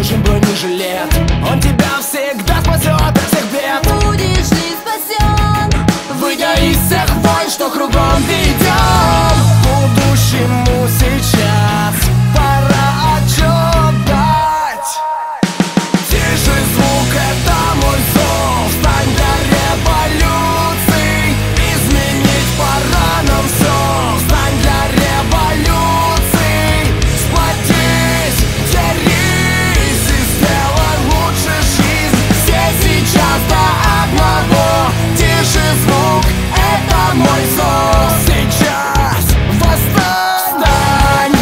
нужен бронежилет. Он тебя всегда спасет от всех бед. Будешь ли спасен, выйдя из всех войн, что кругом ведем. Будущему сейчас пора отчет дать. Тише звук, это мой зов. Стань для революции. Изменить пора нам все. Стань для революции. Сплотись, дерись и сделай лучше жизнь. Все сейчас до одного. Тише звук, это мой зов. Сейчас восстань.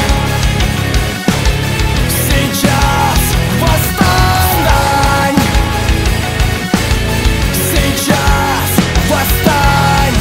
Сейчас восстань. Сейчас восстань.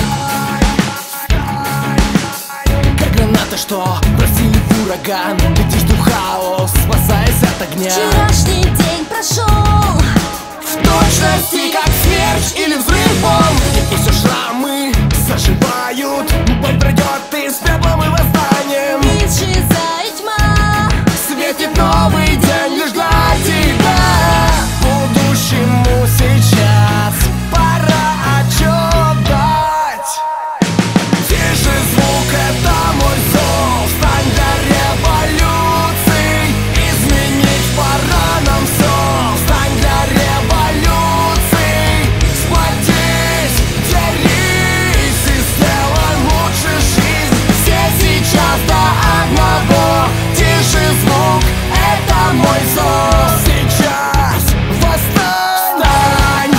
Как граната, что бросили в ураган. Летишь в хаос, спасаясь от огня. вчерашний день прошел, В точности, как смерч или взрыв бомб. И все шрамы заживают. Боль пройдет и с пеплом и восстанием. исчезает тьма. Светит новый день лишь для тебя. Будущему сейчас пора отчет дать. Тише звук, это мой зов. Стань для революции. Изменить пора нам все. Стань для революции. Сплотись, дерись и сделай лучше жизнь. Все сейчас до одного. Тише звук, это мой зов. Сейчас восстань.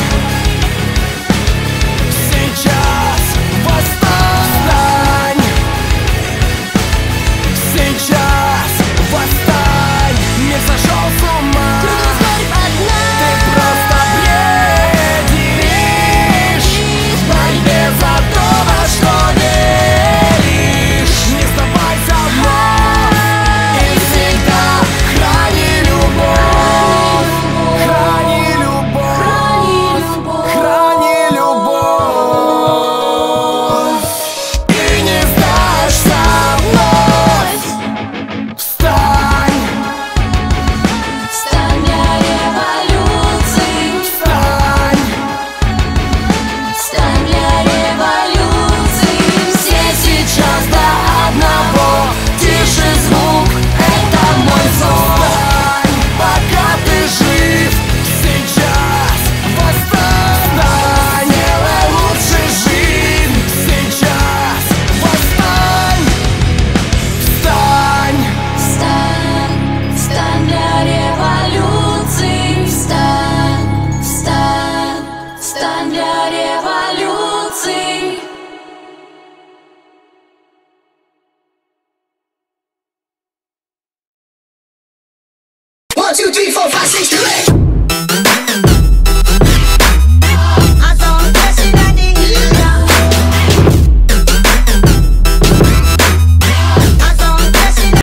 Сейчас восстань. Сейчас восстань. Мир сошел с ума. Горь одна. Ты просто бредишь в борьбе за то, во что веришь. Не сдавайся вновь и всегда храни любовь. Храни любовь. Храни любовь. И не сдашься вновь. Встань. Стань для революции. Встань. Стань для революции. Все сейчас до одного. Тише звук, это мой зов. Встань, пока ты жив. Сейчас восстань. Делай лучше жизнь. Сейчас восстань. Встань. Встань, встань для революции. Встань, встань, встань для революции. One, two, three, four, five, six, 2, 8.